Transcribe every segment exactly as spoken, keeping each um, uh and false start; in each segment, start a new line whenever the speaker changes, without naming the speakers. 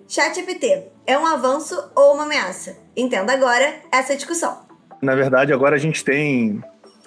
ChatGPT é um avanço ou uma ameaça? Entenda agora essa discussão.
Na verdade, agora a gente tem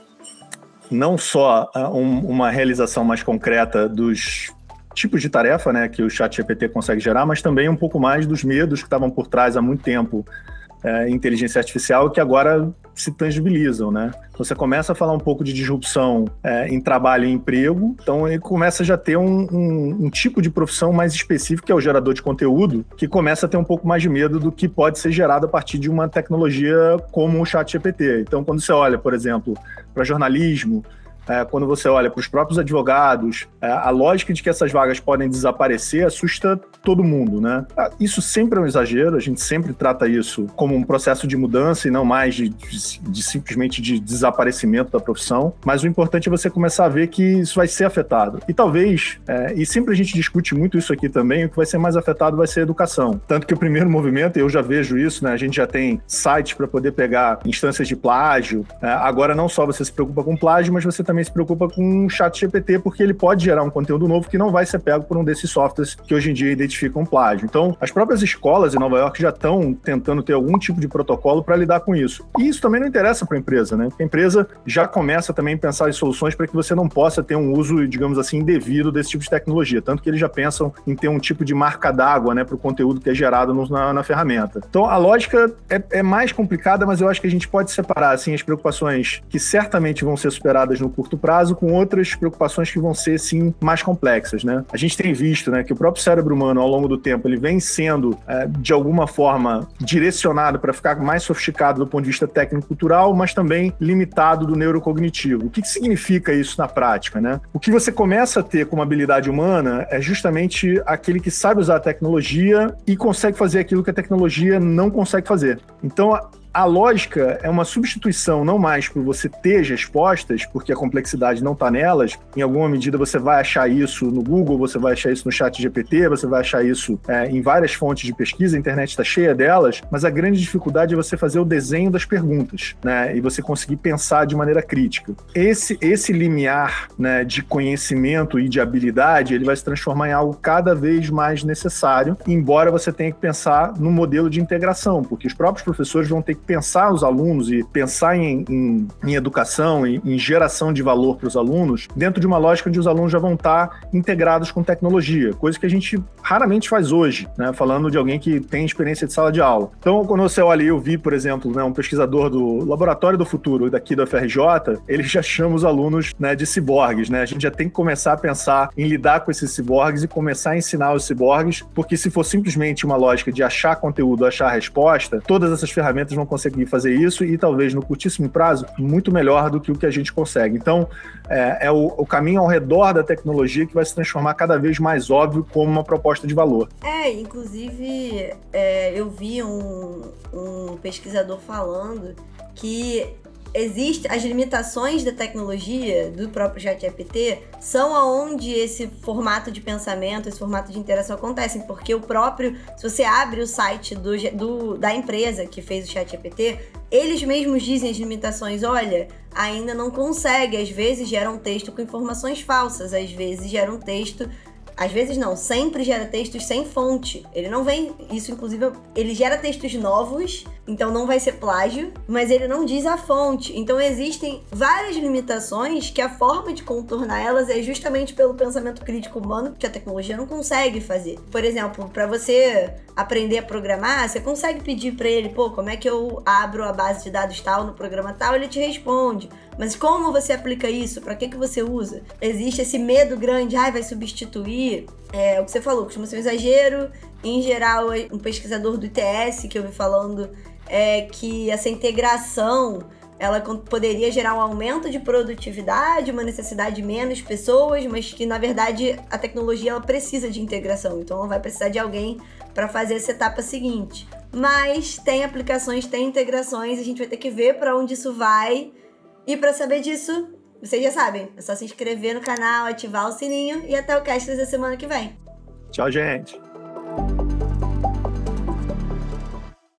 não só um, uma realização mais concreta dos tipos de tarefa, né, que o ChatGPT consegue gerar, mas também um pouco mais dos medos que estavam por trás há muito tempo é, inteligência artificial, que agora se tangibilizam, né? Você começa a falar um pouco de disrupção é, em trabalho e emprego, então ele começa já a ter um, um, um tipo de profissão mais específico, que é o gerador de conteúdo, que começa a ter um pouco mais de medo do que pode ser gerado a partir de uma tecnologia como o ChatGPT. Então, quando você olha, por exemplo, para jornalismo, É, quando você olha para os próprios advogados, é, a lógica de que essas vagas podem desaparecer assusta todo mundo, né? Isso sempre é um exagero, a gente sempre trata isso como um processo de mudança e não mais de, de, de simplesmente de desaparecimento da profissão, mas o importante é você começar a ver que isso vai ser afetado. E talvez, é, e sempre a gente discute muito isso aqui também, o que vai ser mais afetado vai ser a educação. Tanto que o primeiro movimento, eu já vejo isso, né? A gente já tem sites para poder pegar instâncias de plágio, é, agora não só você se preocupa com plágio, mas você também se preocupa com o ChatGPT, porque ele pode gerar um conteúdo novo que não vai ser pego por um desses softwares que hoje em dia identificam plágio. Então, as próprias escolas em Nova York já estão tentando ter algum tipo de protocolo para lidar com isso. E isso também não interessa para a empresa, né? Porque a empresa já começa também a pensar em soluções para que você não possa ter um uso, digamos assim, indevido desse tipo de tecnologia. Tanto que eles já pensam em ter um tipo de marca d'água, né, para o conteúdo que é gerado no, na, na ferramenta. Então, a lógica é, é mais complicada, mas eu acho que a gente pode separar, assim, as preocupações que certamente vão ser superadas no curto prazo com outras preocupações que vão ser, sim, mais complexas, né? A gente tem visto, né, que o próprio cérebro humano, ao longo do tempo, ele vem sendo, é, de alguma forma, direcionado para ficar mais sofisticado do ponto de vista técnico-cultural, mas também limitado do neurocognitivo. O que, que significa isso na prática, né? O que você começa a ter como habilidade humana é justamente aquele que sabe usar a tecnologia e consegue fazer aquilo que a tecnologia não consegue fazer. Então, a A lógica é uma substituição não mais por você ter as respostas, porque a complexidade não está nelas. Em alguma medida você vai achar isso no Google, você vai achar isso no ChatGPT, você vai achar isso é, em várias fontes de pesquisa, a internet está cheia delas, mas a grande dificuldade é você fazer o desenho das perguntas, né, e você conseguir pensar de maneira crítica. Esse, esse limiar, né, de conhecimento e de habilidade, ele vai se transformar em algo cada vez mais necessário, embora você tenha que pensar no modelo de integração, porque os próprios professores vão ter que pensar os alunos e pensar em, em, em educação, em, em geração de valor para os alunos, dentro de uma lógica onde os alunos já vão estar integrados com tecnologia, coisa que a gente raramente faz hoje, né, falando de alguém que tem experiência de sala de aula. Então, quando você olha, eu vi, por exemplo, né, um pesquisador do Laboratório do Futuro, daqui da U F R J, ele já chama os alunos, né, de ciborgues, né? A gente já tem que começar a pensar em lidar com esses ciborgues e começar a ensinar os ciborgues, porque se for simplesmente uma lógica de achar conteúdo, achar resposta, todas essas ferramentas vão conseguir fazer isso e talvez no curtíssimo prazo muito melhor do que o que a gente consegue. Então é, é o, o caminho ao redor da tecnologia que vai se transformar cada vez mais óbvio como uma proposta de valor.
É, inclusive é, eu vi um, um pesquisador falando que existe, as limitações da tecnologia, do próprio ChatGPT, são aonde esse formato de pensamento, esse formato de interação acontecem, porque o próprio, se você abre o site do, do, da empresa que fez o ChatGPT, eles mesmos dizem as limitações, olha, ainda não consegue, às vezes gera um texto com informações falsas, às vezes gera um texto... Às vezes não, sempre gera textos sem fonte. Ele não vem, isso inclusive, ele gera textos novos, então não vai ser plágio, mas ele não diz a fonte. Então existem várias limitações que a forma de contornar elas é justamente pelo pensamento crítico humano que a tecnologia não consegue fazer. Por exemplo, para você aprender a programar, você consegue pedir para ele, pô, como é que eu abro a base de dados tal no programa tal? Ele te responde. Mas como você aplica isso? Para que que você usa? Existe esse medo grande, ai, vai substituir. É, o que você falou, costuma ser um exagero. Em geral, um pesquisador do I T S que eu vi falando é que essa integração ela poderia gerar um aumento de produtividade, uma necessidade de menos pessoas, mas que, na verdade, a tecnologia ela precisa de integração. Então, ela vai precisar de alguém para fazer essa etapa seguinte. Mas tem aplicações, tem integrações, a gente vai ter que ver para onde isso vai. E para saber disso, vocês já sabem, é só se inscrever no canal, ativar o sininho e até o Castles da semana que vem.
Tchau, gente!